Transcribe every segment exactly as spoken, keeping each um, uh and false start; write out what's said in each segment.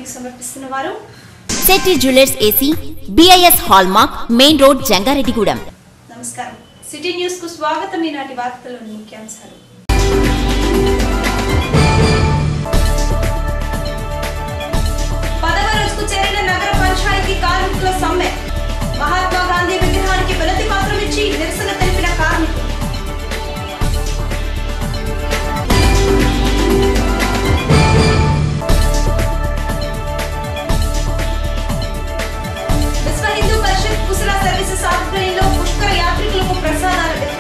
మీకు సమర్పిస్తున్న వారు Setti jewellers AC BIS hallmark main road Jangareddygudem. నమస్కారం. సిటీ న్యూస్ కు స్వాగతం. ఈనాటి వార్తల్లోని ముఖ్యాంశాలు. పదవ రోజుకు చేరిన నగర పంచాయతీ కార్మికుల సమ్మె. మహాత్మా గాంధీ విగ్రహానికి వినతి పత్రం ఇచ్చి నిరసన తెలిపిన కార్మికులు. విశ్వ హిందూ పరిషత్ కుశల సర్వీసెస్ ఆధ్వర్యంలో పుష్కర యాత్రికులకు ప్రసాదాల వితరణ.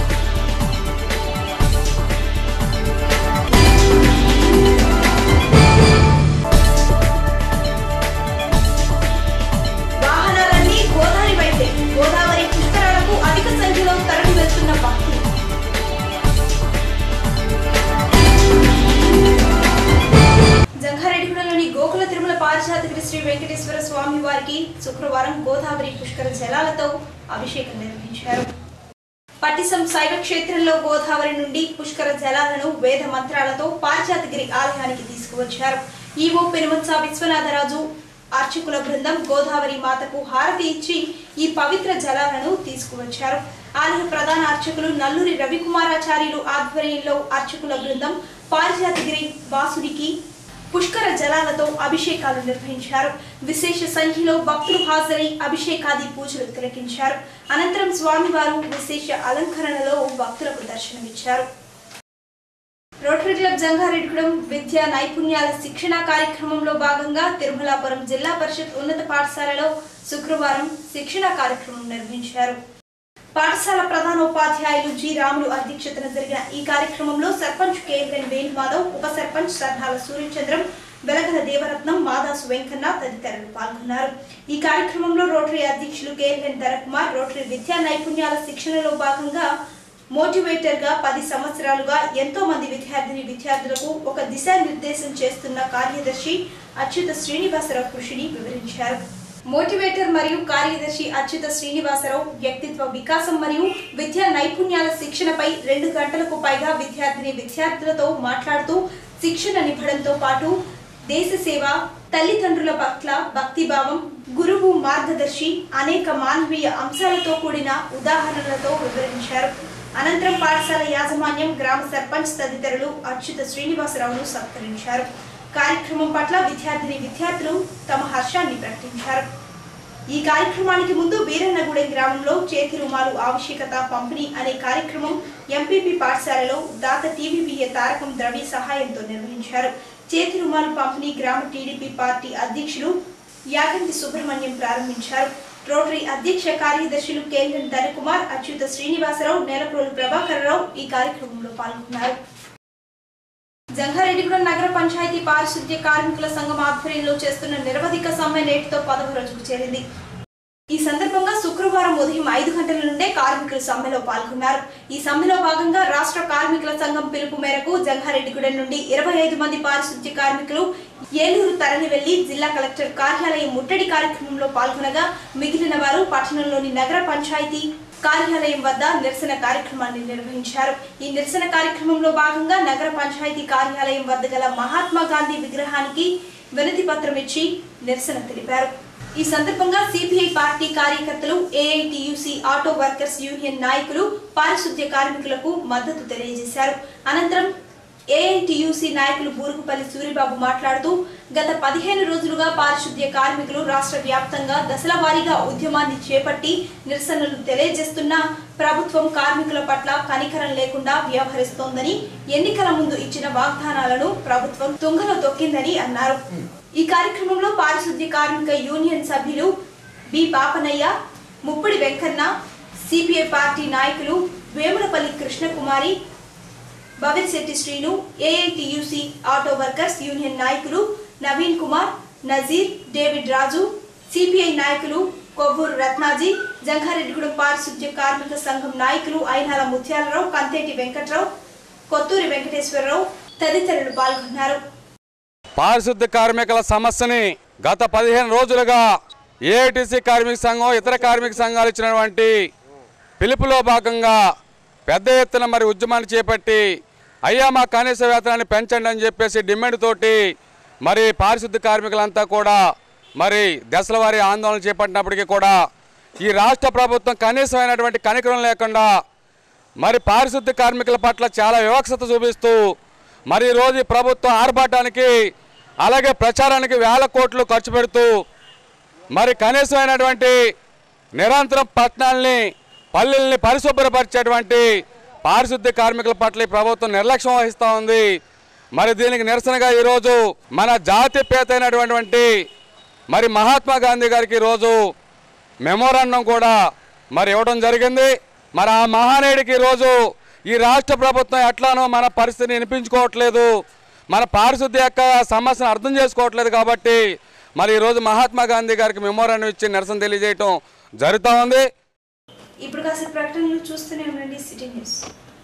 వాహనాలన్నీ గోదావరి వైపే. గోదావరి పుష్కరాలకు అధిక సంఖ్యలో తరలి వెళ్తున్న భక్తులు. జంగారెడ్డిగూడెంలోని గోకుల తిరుమల పారిజాతగిరి శ్రీ వెంకటేశ్వర స్వామి వారికి శుక్రవారం గోదావరి పుష్కర జలాలతో అభిషేకం నిర్వహించారు. పట్టిసం శైవ క్షేత్రంలో గోదావరి నుండి పుష్కర జలాలను వేద మంత్రాలతో పారిజాతగిరి ఆలయానికి తీసుకువచ్చారు. ఈవో పెనుమత్స విశ్వనాథరాజు అర్చకుల బృందం గోదావరి మాతకు హారతి ఇచ్చి ఈ పవిత్ర జలాలను తీసుకువచ్చారు. ఆలయ ప్రధాన అర్చకులు నల్లూరి రవికుమారాచార్యులు ఆధ్వర్యంలో అర్చకుల బృందం పారిజాతగిరి వాసుడికి పుష్కర జలాలతో అభిషేకాలు నిర్వహించారు. విశేష సంఖ్యలో భక్తులు హాజరై అభిషేకాది పూజలు తిలకించారు. అనంతరం స్వామివారు విశేష అలంకరణలో భక్తులకు దర్శనమిచ్చారు. రోటరీ క్లబ్ జంగారెడ్డిగూడెం విద్యా నైపుణ్యాల శిక్షణ కార్యక్రమంలో భాగంగా తిరుమలాపురం జిల్లా పరిషత్ ఉన్నత పాఠశాలలో శుక్రవారం శిక్షణ కార్యక్రమం నిర్వహించారు. పాఠశాల ప్రధానోపాధ్యాయులు జి రాములు అధ్యక్షతన జరిగిన ఈ కార్యక్రమంలో సర్పంచ్ కేఎన్ వేణుమాధవ్, ఉప సర్పంచ్ సర్హాల సూర్యచంద్రం, వెలగల దేవరత్నం, మాదాసు వెంకన్న తదితరులు పాల్గొన్నారు. ఈ కార్యక్రమంలో రోటరీ అధ్యక్షులు కేఎన్ ధరకుమార్ రోటరీ విద్యా నైపుణ్యాల శిక్షణలో భాగంగా మోటివేటర్ గా పది సంవత్సరాలుగా ఎంతో మంది విద్యార్థిని విద్యార్థులకు ఒక దిశానిర్దేశం చేస్తున్న కార్యదర్శి అచ్యుత శ్రీనివాసరావు కృషిని వివరించారు. మోటివేటర్ మరియు కార్యదర్శి అచ్యుత శ్రీనివాసరావు వ్యక్తిత్వ వికాసం మరియు విద్యా నైపుణ్యాల శిక్షణపై రెండు గంటలకు పైగా విద్యార్థిని విద్యార్థులతో మాట్లాడుతూ శిక్షణనివ్వడంతో పాటు దేశ సేవ, తల్లిదండ్రుల పట్ల భక్తిభావం, గురువు మార్గదర్శి అనేక మానవీయ అంశాలతో కూడిన ఉదాహరణలతో వివరించారు. అనంతరం పాఠశాల యాజమాన్యం, గ్రామ సర్పంచ్ తదితరులు అచ్యుత శ్రీనివాసరావును సత్కరించారు. కార్యక్రమం పట్ల విద్యార్థిని విద్యార్థులు తమ హర్షాన్ని ప్రకటించారు. ఈ కార్యక్రమానికి ముందు వీరన్నగూడెం గ్రామంలో చేతి రుమాలు ఆవశ్యకత పంపిణీ అనే కార్యక్రమం ఎంపీపీ పాఠశాలలో దాత టీవీబీఏ తారకం ద్రవి సహాయంతో నిర్వహించారు. చేతి రుమాలు పంపిణీ గ్రామ టీడీపీ పార్టీ అధ్యక్షులు యాగంటి సుబ్రహ్మణ్యం ప్రారంభించారు. రోటరీ అధ్యక్ష కార్యదర్శులు కేఎన్ ధనకుమార్, అచ్యుత శ్రీనివాసరావు, నేలప్రోలు ప్రభాకర్ రావు ఈ కార్యక్రమంలో పాల్గొన్నారు. జంగారెడ్డిగూడెం నగర పంచాయతీ పారిశుద్ధ్య కార్మికుల సంఘం ఆధ్వర్యంలో చేస్తున్న నిరవధిక సమ్మె నేటితో పదవ రోజుకు చేరింది. ఈ సందర్భంగా శుక్రవారం ఉదయం ఐదు గంటల నుండే కార్మికులు సమ్మెలో పాల్గొన్నారు. ఈ సమ్మెలో భాగంగా రాష్ట్ర కార్మికుల సంఘం పిలుపు మేరకు జంగారెడ్డిగూడెం నుండి ఇరవై ఐదు మంది పారిశుద్ధ్య కార్మికులు ఏలూరు తరలి వెళ్లి జిల్లా కలెక్టర్ కార్యాలయం ముట్టడి కార్యక్రమంలో పాల్గొనగా మిగిలిన వారు పట్టణంలోని నగర పంచాయతీ కార్యాలయం వద్ద నిరసన కార్యక్రమాన్ని నిర్వహించారు. ఈ నిరసన కార్యక్రమంలో భాగంగా నగర పంచాయతీ కార్యాలయం వద్ద గల మహాత్మా గాంధీ విగ్రహానికి వినతి పత్రం ఇచ్చి నిరసన తెలిపారు. ఈ సందర్భంగా సిపిఐ పార్టీ కార్యకర్తలు, ఏఐటియుసి ఆటో వర్కర్స్ యూనియన్ నాయకులు పారిశుద్ధ్య కార్మికులకు మద్దతు తెలియజేశారు. అనంతరం ఏఐటియుసి నాయకులు బూరుగుపల్లి సూరిబాబు మాట్లాడుతూ గత పదిహేను రోజులుగా పారిశుద్ధ్య కార్మికులు రాష్ట్ర వ్యాప్తంగా దశల వారీగా ఉద్యమాన్ని చేపట్టి నిరసనలు తెలియజేస్తున్న ప్రభుత్వం కార్మికుల పట్ల కనికరం లేకుండా వ్యవహరిస్తోందని, ఎన్నికల ముందు ఇచ్చిన వాగ్దానాలను ప్రభుత్వం తుంగలో తొక్కిందని అన్నారు. ఈ కార్యక్రమంలో పారిశుద్ధ్య కార్మిక యూనియన్ సభ్యులు B Papanayya, Muppidi Venkanna, CPI party నాయకులు Vemulapalli Krishnakumari, Bavilsetti Srinu, AITUC auto workers union నాయకులు నవీన్ కుమార్, నజీర్, డేవిడ్ రాజు, సిపిఐ నాయకులు కొవ్వూరు రత్నాజీ, జంగారెడ్డిగూడెం పారిశుద్ధ్య కార్మిక సంఘం నాయకులు అయినాల ముత్యాలరావు, కంతేటి వెంకట్రావు, కొత్తూరి వెంకటేశ్వరరావు తదితరులు పాల్గొన్నారు. పారిశుద్ధ్య కార్మికుల సమస్యని గత పదిహేను రోజులుగా ఏఐటిసి కార్మిక సంఘం, ఇతర కార్మిక సంఘాలు ఇచ్చినటువంటి పిలుపులో భాగంగా పెద్ద ఎత్తున మరి ఉద్యమాన్ని చేపట్టి అయ్యా మా కనీస వేతనాన్ని పెంచండి అని చెప్పేసి డిమాండ్ తోటి మరి పారిశుద్ధ్య కార్మికులంతా కూడా మరి దశల వారీ ఆందోళన చేపట్టినప్పటికీ కూడా ఈ రాష్ట్ర ప్రభుత్వం కనీసమైనటువంటి కనికరం లేకుండా మరి పారిశుద్ధ్య కార్మికుల పట్ల చాలా వివక్షత చూపిస్తూ మరి ఈరోజు ఈ ప్రభుత్వం ఆర్భాటానికి అలాగే ప్రచారానికి వేల కోట్లు ఖర్చు పెడుతూ మరి కనీసమైనటువంటి నిరంతరం పట్టణాలని పల్లెల్ని పరిశుభ్రపరిచేటువంటి పారిశుద్ధ్య కార్మికుల పట్ల ఈ ప్రభుత్వం నిర్లక్ష్యం వహిస్తూ ఉంది. మరి దీనికి నిరసనగా ఈరోజు మన జాతిపేత అయినటువంటి మరి మహాత్మా గాంధీ గారికి ఈరోజు మెమోరాండం కూడా మరి ఇవ్వడం జరిగింది. మరి ఆ మహానీయుడికి ఈరోజు ఈ రాష్ట్ర ప్రభుత్వం ఎట్లానో మన పరిస్థితిని వినిపించుకోవట్లేదు, మన పారిశుద్ధ్య యొక్క సమస్యను అర్థం చేసుకోవట్లేదు. కాబట్టి మరి ఈరోజు మహాత్మా గాంధీ గారికి మెమోరాండం ఇచ్చి నిరసన తెలియజేయటం జరుగుతూ ఉంది. ఇప్పుడు కాస్త ప్రకటనలు చూస్తూనే ఉండండి city news.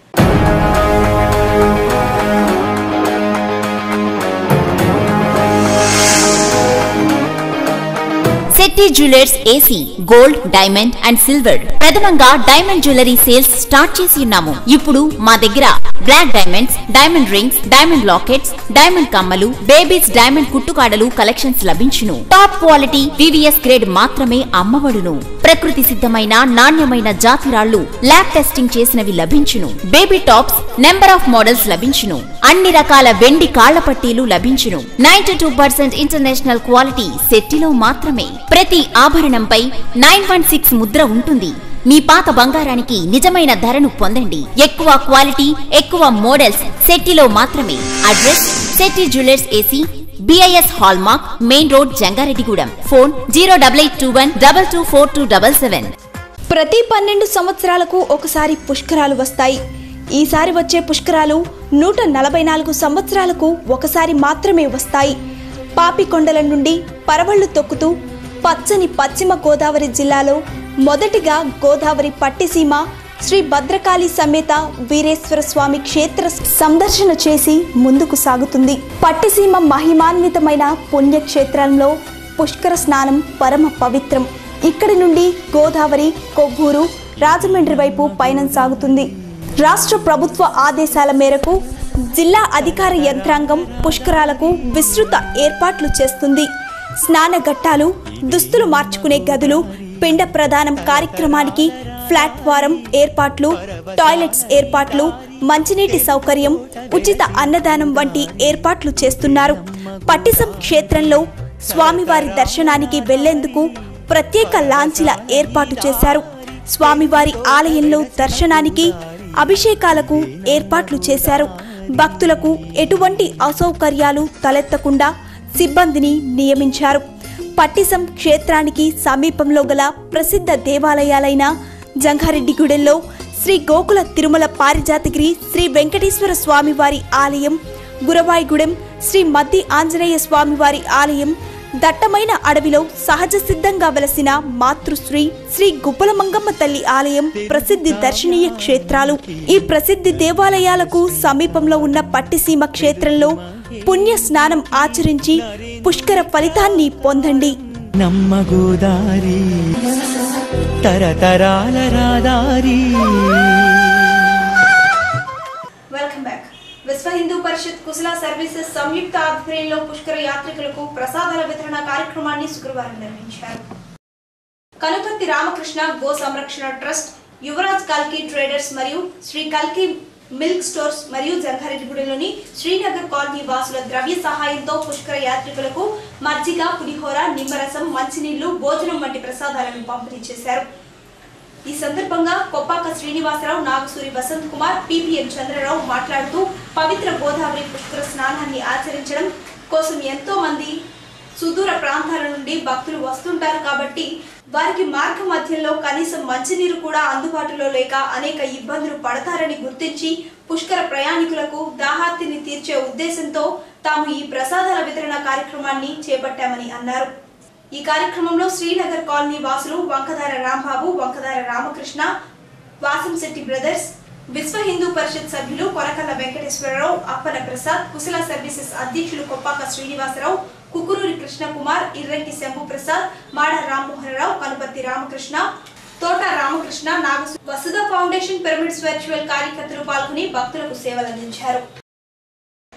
Shetty jewellers AC gold, diamond and silver ప్రథమంగా డైమండ్ జ్యువెలరీ సేల్స్ స్టార్ట్ చేసి ఉన్నాము. ఇప్పుడు మా దగ్గర black diamonds, diamond rings, diamond lockets, diamond కమ్మలు, బేబీస్ డైమండ్ కుట్టుకాడలు కలెక్షన్స్ లభించును. టాప్ క్వాలిటీ వివిఎస్ గ్రేడ్ మాత్రమే అమ్మబడును. ప్రకృతి సిద్ధమైన నాణ్యమైన జాతిరాళ్లు ల్యాబ్ టెస్టింగ్ చేసినవి లభించును. Baby tops number of models లభించును. అన్ని రకాల వెండి కాళ్ల పట్టీలు లభించును. Ninety two percent international quality శెట్టిలో మాత్రమే. ప్రతి ఆభరణంపై నైన్ వన్ సిక్స్ ముద్ర ఉంటుంది. మీ పాత బంగారానికి నిజమైన ధరను పొందండి. ఎక్కువ క్వాలిటీ, ఎక్కువ మోడల్స్ శెట్టిలో మాత్రమే. Address Shetty jewellers AC, BIS hallmark, main road, Jangareddygudem. Phone zero double eight two one double two four two double seven. ప్రతి పన్నెండు సంవత్సరాలకు ఒకసారి పుష్కరాలు వస్తాయి. ఈసారి వచ్చే పుష్కరాలు నూట నలభై నాలుగు సంవత్సరాలకు ఒకసారి మాత్రమే వస్తాయి. పాపికొండల నుండి పరవళ్లు తొక్కుతూ పచ్చని పశ్చిమ గోదావరి జిల్లాలో మొదటిగా గోదావరి పట్టిసీమ శ్రీ భద్రకాళి సమేత వీరేశ్వర స్వామి క్షేత్ర సందర్శన చేసి ముందుకు సాగుతుంది. పట్టిసీమ మహిమాన్వితమైన పుణ్యక్షేత్రంలో పుష్కర స్నానం పరమ పవిత్రం. ఇక్కడి నుండి గోదావరి, కొవ్వూరు, రాజమండ్రి వైపు పయనం సాగుతుంది. రాష్ట్ర ప్రభుత్వ ఆదేశాల మేరకు జిల్లా అధికార యంత్రాంగం పుష్కరాలకు విస్తృత ఏర్పాట్లు చేస్తుంది. స్నాన ఘట్టాలు, దుస్తులు మార్చుకునే గదులు, పిండ ప్రదానం కార్యక్రమానికి ప్లాట్ఫారం ఏర్పాట్లు, టాయిలెట్స్ ఏర్పాట్లు, మంచినీటి సౌకర్యం, ఉచిత అన్నదానం వంటి ఏర్పాట్లు చేస్తున్నారు. పట్టిసం క్షేత్రంలో స్వామివారి దర్శనానికి వెళ్లేందుకు ప్రత్యేక లాంఛీల ఏర్పాటు చేశారు. స్వామివారి ఆలయంలో దర్శనానికి, అభిషేకాలకు ఏర్పాట్లు చేశారు. భక్తులకు ఎటువంటి అసౌకర్యాలు తలెత్తకుండా సిబ్బందిని నియమించారు. పట్టిసం క్షేత్రానికి సమీపంలో గల ప్రసిద్ధ దేవాలయాలైన జంగారెడ్డిగూడెంలో శ్రీ గోకుల తిరుమల పారిజాతగిరి శ్రీ వెంకటేశ్వర స్వామివారి ఆలయం, గురవాయిగూడెం శ్రీ మద్ది ఆంజనేయ స్వామివారి ఆలయం, దట్టమైన అడవిలో సహజ సిద్ధంగా వెలసిన మాతృశ్రీ శ్రీ గుబ్బలమంగమ్మ తల్లి ఆలయం ప్రసిద్ధి దర్శనీయ క్షేత్రాలు. ఈ ప్రసిద్ధి దేవాలయాలకు సమీపంలో ఉన్న పట్టిసీమ క్షేత్రంలో పుణ్య స్నానం ఆచరించి పుష్కర ఫలితాన్ని పొందండి. నమ్మ గోదారి తరతరాల రాదారి. Welcome back. విశ్వ హిందూ పరిషత్ కుశల సర్వీసెస్ సంయుక్త ఆధ్వర్యంలో పుష్కర యాత్రికులకు ప్రసాదాల వితరణ కార్యక్రమాన్ని శుక్రవారం నిర్వహించారు. కనుపర్తి రామకృష్ణ గో సంరక్షణ ట్రస్ట్, యువరాజ్ కల్కి ట్రేడర్స్ మరియు శ్రీ కల్కి మిల్క్ స్టోర్స్ మరియు జంగారెడ్డిగూడెంలోని శ్రీనగర్ కాలనీ వాసుల ద్రవ్య సహాయంతో పుష్కర యాత్రికులకు మజ్జిగ, పులిహోర, నిమ్మరసం, మంచినీళ్లు, భోజనం వంటి ప్రసాదాలను పంపిణీ చేశారు. ఈ సందర్భంగా కొప్పాక శ్రీనివాసరావు, నాగసూరి వసంత్ కుమార్, పిపిఎన్ చంద్రరావు మాట్లాడుతూ పవిత్ర గోదావరి పుష్కర స్నానాన్ని ఆచరించడం కోసం ఎంతో మంది సుదూర ప్రాంతాల నుండి భక్తులు వస్తుంటారు. కాబట్టి వారికి మార్గ మధ్యంలో కనీసం మంచినీరు కూడా అందుబాటులో లేక అనేక ఇబ్బందులు పడతారని గుర్తించి పుష్కర ప్రయాణికులకు దాహార్తిని తీర్చే ఉద్దేశంతో తాము ఈ ప్రసాదాల వితరణ కార్యక్రమాన్ని చేపట్టామని అన్నారు. ఈ కార్యక్రమంలో శ్రీనగర్ కాలనీ వాసులు వంకదార రాంబాబు, వంకదార రామకృష్ణ, వాసంశెట్టి బ్రదర్స్, విశ్వ హిందూ పరిషత్ సభ్యులు కొనకల్ల వెంకటేశ్వరరావు, అప్పన ప్రసాద్, కుశల సర్వీసెస్ అధ్యక్షులు కొప్పాక శ్రీనివాసరావు, కుకురూరి కృష్ణకుమార్, ఇర్రెంటి శంభు ప్రసాద్, మాడ Rammohanrao, Kanuparthi Ramakrishna, Thota Ramakrishna, Naga Vasudha foundation pyramids virtual కార్యకర్తలు పాల్గొని భక్తులకు సేవలందించారు.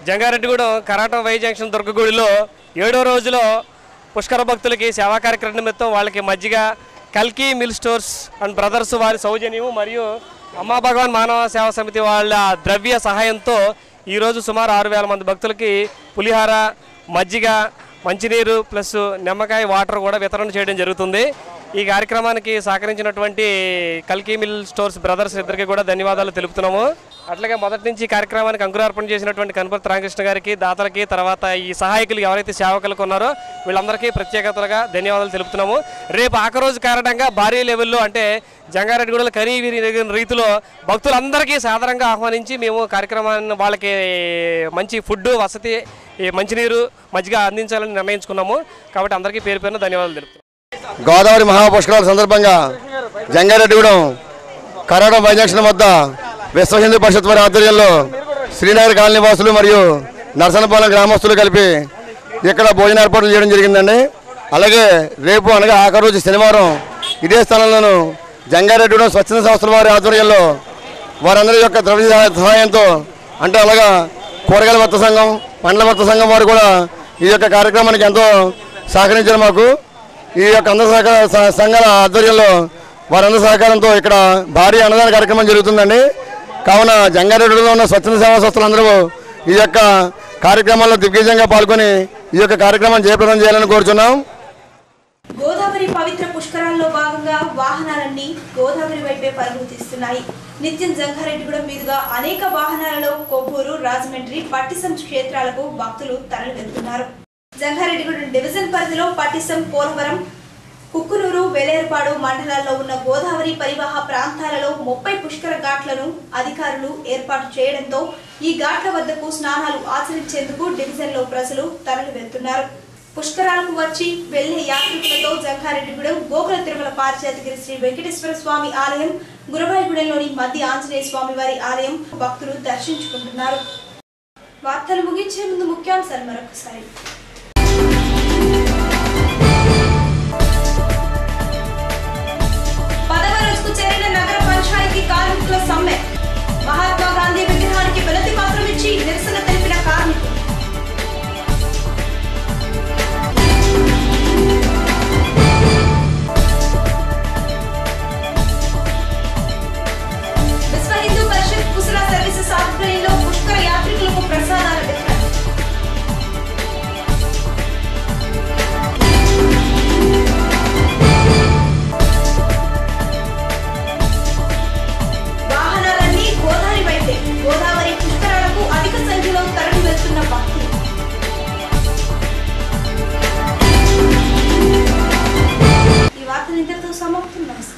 జంగారెడ్డిగూడెం కరాటం వై జంక్షన్ దుర్గగుడిలో ఏడో రోజులో పుష్కర భక్తులకి సేవా కార్యక్రమం నిమిత్తం వాళ్ళకి మజ్జిగ కల్కి మిల్ స్టోర్స్ అండ్ బ్రదర్స్ వారి సౌజన్యము మరియు అమ్మా భగవాన్ మానవ సేవా సమితి వాళ్ళ ద్రవ్య సహాయంతో ఈరోజు సుమారు ఆరు వేల మంది భక్తులకి పులిహార మజ్జిగ మంచినీరు ప్లస్ నిమ్మకాయ వాటర్ కూడా వితరణ చేయడం జరుగుతుంది. ఈ కార్యక్రమానికి సహకరించినటువంటి కల్కి మిల్ స్టోర్స్ బ్రదర్స్ ఇద్దరికి కూడా ధన్యవాదాలు తెలుపుతున్నాము. అట్లాగే మొదటి నుంచి కార్యక్రమానికి అంకురార్పణ చేసినటువంటి కనపర్తి రామకృష్ణ గారికి, దాతలకి, తర్వాత ఈ సహాయకులు ఎవరైతే సేవకులకు ఉన్నారో వీళ్ళందరికీ ప్రత్యేకతలుగా ధన్యవాదాలు తెలుపుతున్నాము. రేపు ఆఖరి రోజు కారణంగా భారీ లెవెల్లో అంటే జంగారెడ్డిగూడెంలో కనీ విరిగిన రీతిలో భక్తులందరికీ సాధారణంగా ఆహ్వానించి మేము కార్యక్రమాన్ని వాళ్ళకి మంచి ఫుడ్, వసతి, మంచినీరు, మజ్జిగ అందించాలని నిర్ణయించుకున్నాము. కాబట్టి అందరికీ పేరు పేరున ధన్యవాదాలు తెలుపుతున్నాము. గోదావరి మహాపుష్కరాల సందర్భంగా జంగారెడ్డిగూడెం కరాటం వై జంక్షన్ వద్ద విశ్వ హిందూ పరిషత్ వారి ఆధ్వర్యంలో శ్రీనగర్ కాలనీ వాసులు మరియు నరసనపాలెం గ్రామస్తులు కలిపి ఇక్కడ భోజన ఏర్పాట్లు చేయడం జరిగిందండి. అలాగే రేపు అనగా ఆఖరి రోజు శనివారం ఇదే స్థలంలోనూ జంగారెడ్డిగూడెం స్వచ్ఛంద సంస్థల వారి ఆధ్వర్యంలో వారందరి యొక్క ద్రవ్య సహాయంతో అంటే అలాగా కూరగాయల వర్త సంఘం, పండ్ల వర్త సంఘం వారు కూడా ఈ యొక్క కార్యక్రమానికి ఎంతో సహకరించారు. మాకు ఈ యొక్క అందరి సహకార సంఘాల ఆధ్వర్యంలో వారందరి సహకారంతో ఇక్కడ భారీ అన్నదాన కార్యక్రమం జరుగుతుందండి. కావున జంగారెడ్డిలో ఉన్న స్వచ్ఛంద సేవా సంస్థలందరూ ఈ యొక్క కార్యక్రమాల్లో దిగ్విజయంగా పాల్గొని ఈ యొక్క కార్యక్రమాన్ని జయప్రదం చేయాలని కోరుచున్నాం. గోదావరి పవిత్ర పుష్కరాల్లో భాగంగా వాహనాలన్నీ గోదావరి వైపే పరుగులు తీస్తున్నాయి. నిత్యం జంగారెడ్డిగూడెం మీదుగా అనేక వాహనాలలో కొవ్వూరు, రాజమండ్రి, పట్టిసం క్షేత్రాలకు భక్తులు తరలి వెళ్తున్నారు. జంగారెడ్డిగూడెం డివిజన్ పరిధిలో పట్టిసం, పోలవరం, కుక్కునూరు, వేలేరుపాడు మండలాల్లో ఉన్న గోదావరి పరివాహ ప్రాంతాలలో ముప్పై పుష్కర ఘాట్లను అధికారులు ఏర్పాటు చేయడంతో ఈ ఘాట్ల వద్దకు స్నానాలు ఆచరించేందుకు డివిజన్లో ప్రజలు తరలి వెళ్తున్నారు. పుష్కరాలకు వచ్చి వెళ్లే యాత్రికులతో జంగారెడ్డిగూడెం గోకుల తిరుమల పారిజాతగిరి శ్రీ వెంకటేశ్వర స్వామి ఆలయం, గురవాయిగూడెంలోని మధ్య ఆంజనేయ స్వామి వారి ఆలయం భక్తులు దర్శించుకుంటున్నారు. వార్తలు ముగించే ముందు ముఖ్యాంశాలు మరొకసారి. పదవ రోజుకు చేరిన నగర పంచాయతీ కార్మికుల సమ్మె. మహాత్మా గాంధీ విగ్రహానికి వినతి పత్రం ఇచ్చి నిరసన తెలిపిన కార్మికులు. విశ్వ హిందూ పరిషత్ కుశల సర్వీసెస్ ఆధ్వర్యంలో పుష్కర యాత్రికులకు ప్రసాదాల వితరణ. వాహనాలన్నీ గోదావరి వైపే. గోదావరి పుష్కరాలకు అధిక సంఖ్యలో తరలి వెళ్తున్న భక్తులు. ఈ వార్తలు ఇంతటితో సమాప్తం. నమస్కారం.